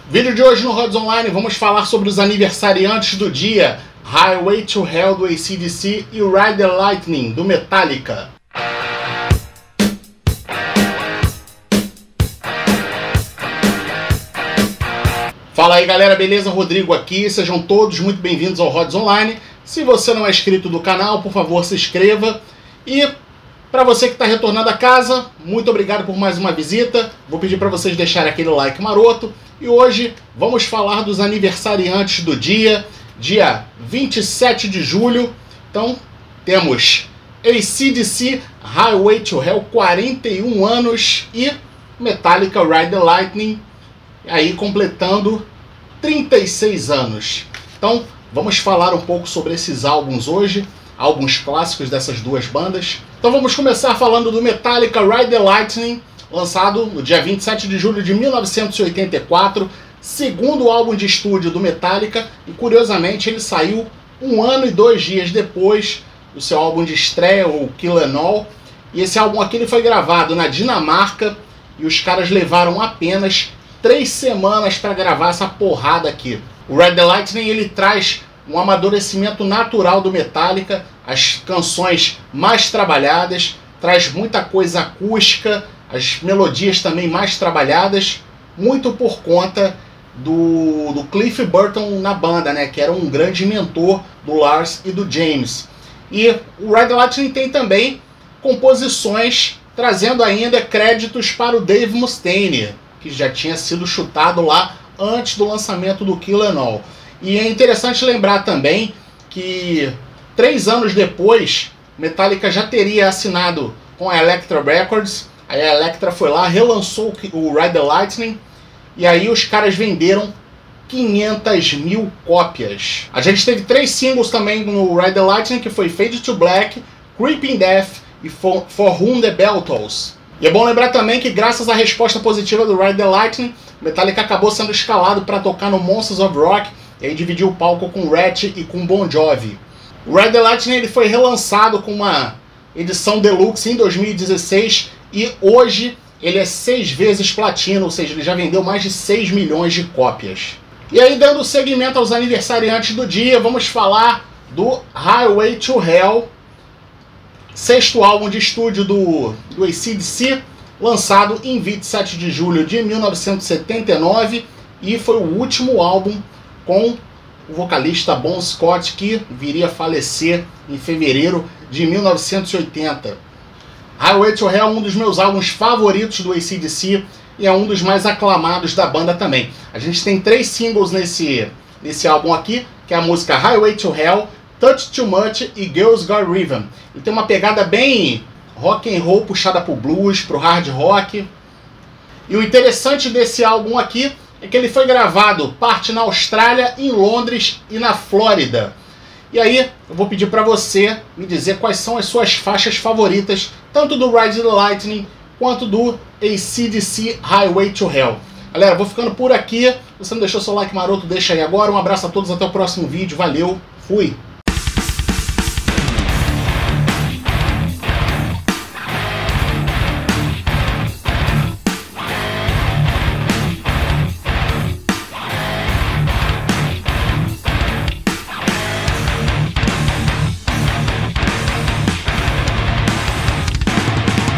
Vídeo de hoje no Rods Online, vamos falar sobre os aniversariantes do dia, Highway to Hell do AC/DC e Ride the Lightning do Metallica. Fala aí galera, beleza? Rodrigo aqui, sejam todos muito bem-vindos ao Rods Online. Se você não é inscrito do canal, por favor se inscreva. E para você que está retornando a casa, muito obrigado por mais uma visita. Vou pedir para vocês deixarem aquele like maroto. E hoje vamos falar dos aniversariantes do dia, dia 27 de julho. Então temos AC/DC Highway to Hell, 41 anos, e Metallica Ride the Lightning, aí completando 36 anos. Então vamos falar um pouco sobre esses álbuns hoje, álbuns clássicos dessas duas bandas. Então vamos começar falando do Metallica Ride the Lightning, lançado no dia 27 de julho de 1984, segundo álbum de estúdio do Metallica, e curiosamente ele saiu 1 ano e 2 dias depois do seu álbum de estreia, o Kill 'Em All. E esse álbum aqui ele foi gravado na Dinamarca, e os caras levaram apenas 3 semanas para gravar essa porrada aqui. O Ride the Lightning ele traz um amadurecimento natural do Metallica, as canções mais trabalhadas, traz muita coisa acústica, as melodias também mais trabalhadas, muito por conta do Cliff Burton na banda, né, que era um grande mentor do Lars e do James. E o Ride the Lightning tem também composições trazendo ainda créditos para o Dave Mustaine, que já tinha sido chutado lá antes do lançamento do Kill 'Em All. E é interessante lembrar também que 3 anos depois, Metallica já teria assinado com a Elektra Records. Aí a Elektra foi lá, relançou o Ride the Lightning, e aí os caras venderam 500 mil cópias. A gente teve 3 singles também no Ride the Lightning, que foi Fade to Black, Creeping Death e For Whom the Bell Tolls. E é bom lembrar também que graças à resposta positiva do Ride the Lightning, Metallica acabou sendo escalado para tocar no Monsters of Rock, e aí dividiu o palco com Ratch e com Bon Jovi. O Ride the Lightning ele foi relançado com uma edição deluxe em 2016, e hoje ele é 6 vezes platino, ou seja, ele já vendeu mais de 6 milhões de cópias. E aí, dando seguimento aos aniversariantes do dia, vamos falar do Highway to Hell, 6º álbum de estúdio do AC/DC, lançado em 27 de julho de 1979, e foi o último álbum com o vocalista Bon Scott, que viria a falecer em fevereiro de 1980. Highway to Hell é um dos meus álbuns favoritos do AC/DC e é um dos mais aclamados da banda também. A gente tem 3 singles nesse álbum aqui, que é a música Highway to Hell, Touch Too Much e Girls Got Rhythm. Ele tem uma pegada bem rock and roll, puxada pro blues, pro hard rock. E o interessante desse álbum aqui é que ele foi gravado parte na Austrália, em Londres e na Flórida. E aí eu vou pedir para você me dizer quais são as suas faixas favoritas, tanto do Ride the Lightning quanto do AC/DC Highway to Hell. Galera, vou ficando por aqui. Se você não deixou seu like maroto, deixa aí agora. Um abraço a todos, até o próximo vídeo. Valeu, fui!